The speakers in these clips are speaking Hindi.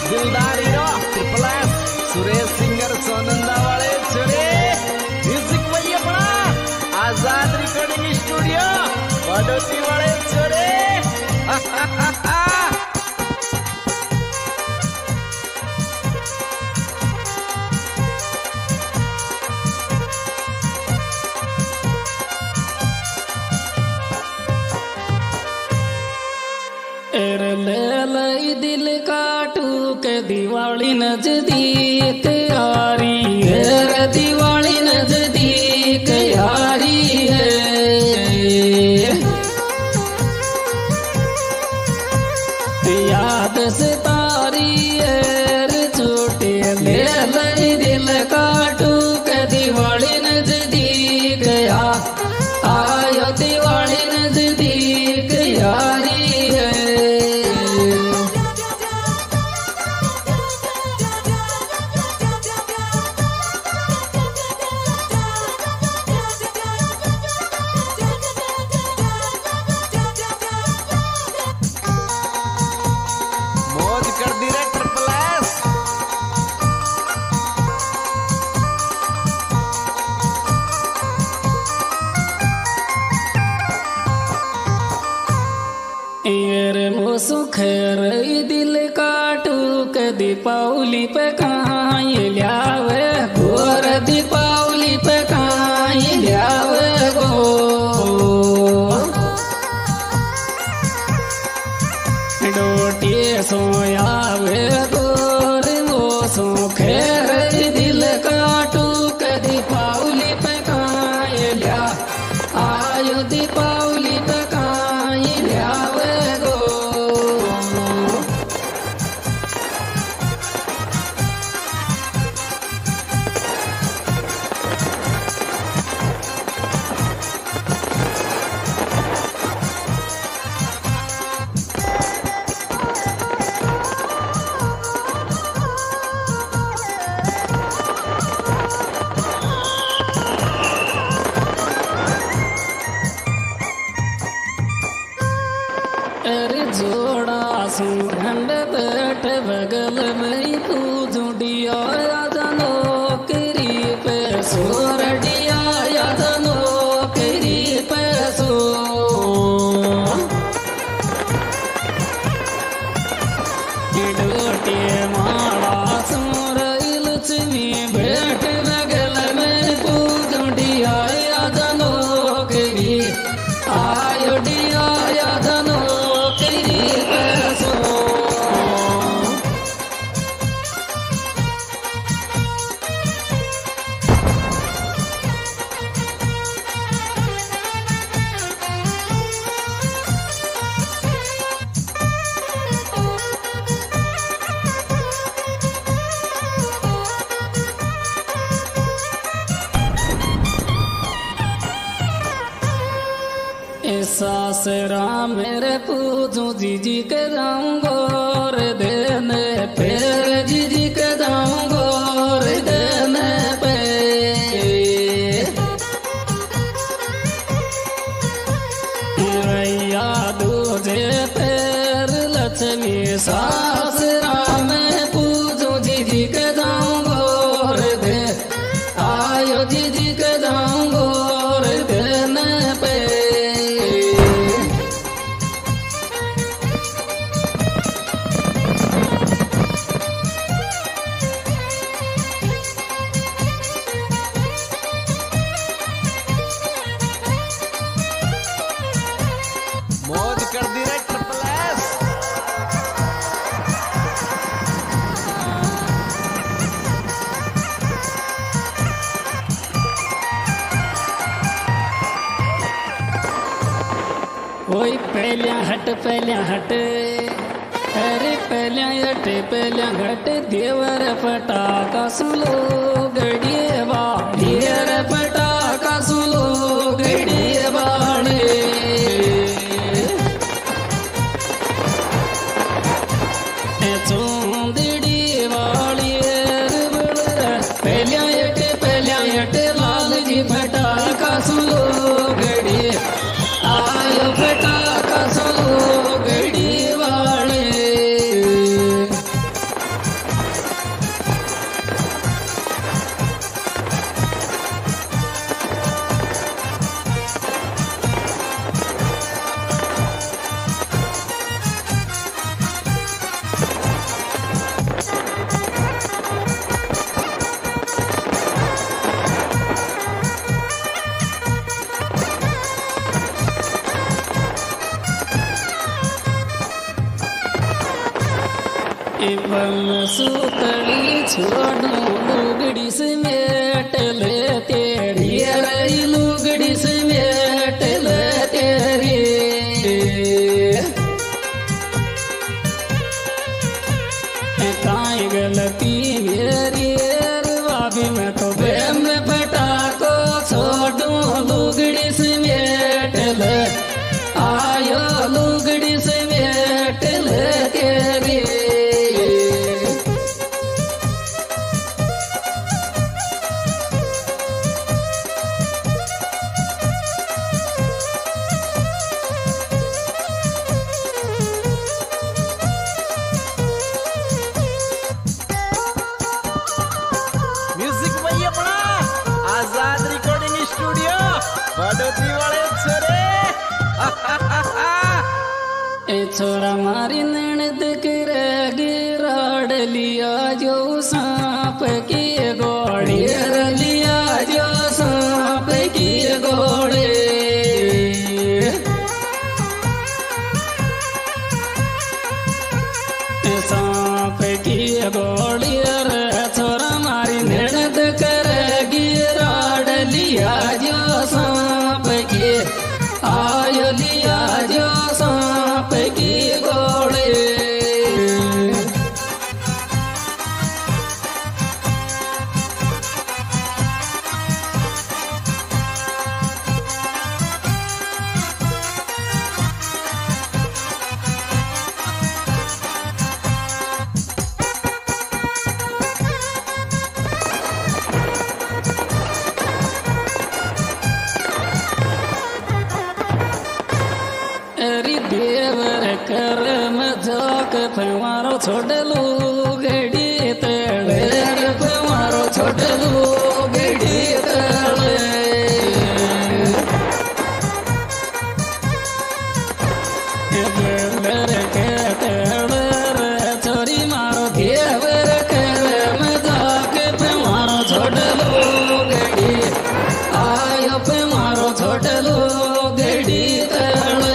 दिलदार hero triple S Suresh singer Sonanda वाले चले म्यूजिक वही अपना आजाद रिकॉर्डिंग स्टूडियो बड़ोती वाले चले दिल काटू के दिवाली नजदीक यारी है, दिवाली नजदीक यारी है। याद से तारी है छोटे ले दिल काटू के दिवाली नजदीक आयो दिवाली नजदीक यारी है। सुखर दिल काटू के दीपावली पे कहाँ लियावे गोर दीपावली पे कहाँ लियावे गो डोटी सोयावे गोर वो सुखर दिल काटू के दीपावली पे कहाँ लिया आयो दीपावली पे कहाँ लियावे जोड़ा सुंड बैठ बगल में पूजुडिया याद नौकरी पे सोरडिया याद नौकरी पे सो डोटे माड़ा सोर लक्ष्मी बैठ बगल में पूजुडिया याद नौकरी आयो डिया याद सासरा मेरे पूजू जीजी के जाऊंगो रे देने फिर जीजी के जाऊंगो रे देने पे भैया दूजे पैर लक्ष्मी सासरा में पूजू जीजी के जाऊंगो रे दे आयो जीजी के जाऊंगो रे देने पे ओए पहलिया हट अरे पहलिया हट पहलिया घट देवर पटाका सुलो गड़िए बा देवर पटाका सुलो गड़िए बाणे चोंदड़ी वाली पहलिया हट लाल जी पटाका सुलो गड़िए आयो पटाका सुलो गड़ी वाले एवं सूतली छोड़ू लुगड़ी समेट ले तेरी रही लुगड़ी समेट ले तेरी काई गलती मेरी भाभी मैं तो प्रेम में फटा को छोड़ू लुगड़ी समेट ले आयो लुगड़ी समेट ले तेरी म्यूजिक भाई अपना आजाद रिकॉर्डिंग स्टूडियो बड़ोती वाले छोरे ए छोरा मारी ननद कर गिराड़ लिया जो सांप की गोड़ी लिया जो सांप की गोड़ी सांप की गोड़ी छोरा मारी ननद कर गिराड़ लिया जो सांप की आयो लिया जो सांप की गोड़ी देवर कर मजाक फवारो छोड़लू गड़ी तड़े फवारो छोड़लू गड़ी तड़े देवर के तड़े छोरी मारो देवर कर मजाक फवारो छोड़लू गड़ी आयो फवारो छोड़लू गड़ी तड़े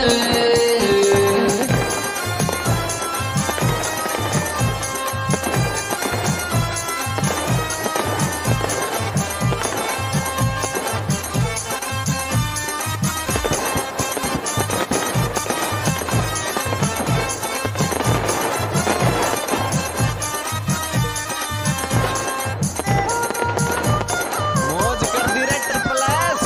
मौज कर दी रे ट्रिपल एस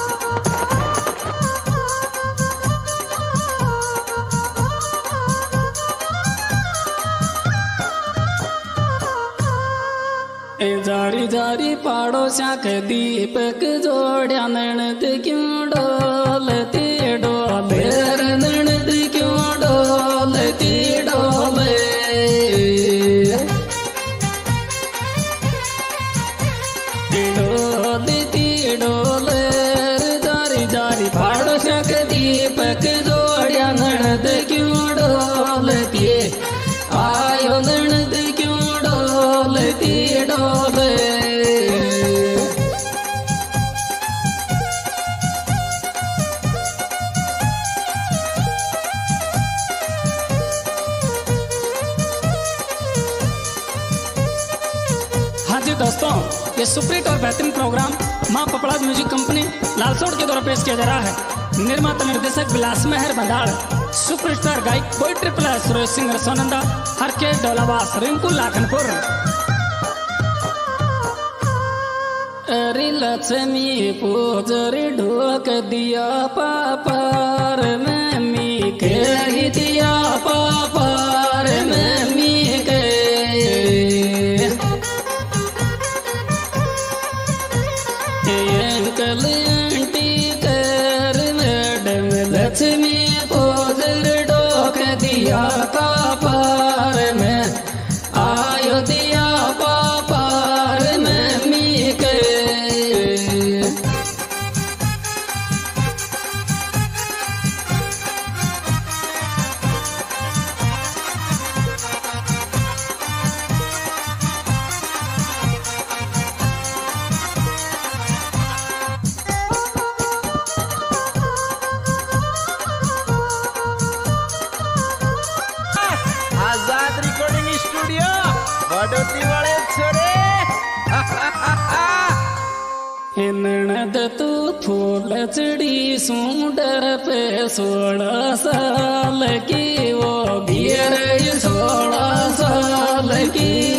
जारी जारी पाड़ोस्या के दीपक जोड़या ननद क्यों डोलती डोले ननद क्यों डोलती डोले डोलती डोले जारी जारी पाड़ोस्या के दीपक जोड़या ननद क्यों डोलती आयो ननद क्यों डोलती डोले हाँ जी दोस्तों, ये सुप्रीत और बेहतरीन प्रोग्राम माँ पपड़ाज म्यूजिक कंपनी लालसोट के द्वारा पेश किया जा रहा है। निर्माता निर्देशक विलास मेहर बंदाड़, सुपरस्टार गायक कोई ट्रिपल एस सुरेश सिंगर सोनंदा, हरके डोलावास रिंकू लाखनपुर। अरे लक्ष्मी पूजरी ढोक दिया पापार में मी के दिया पापार में मी के अंकल आंटी कर मैडम लक्ष्मी पोजर डोक दिया पापार में आयो दिया पापार में मी के रिकॉर्डिंग स्टूडियो बड़ोती वाले छोरे। ननद तू फूल चढ़ी सूडर पे 16 साल की वो गिर 16 साल की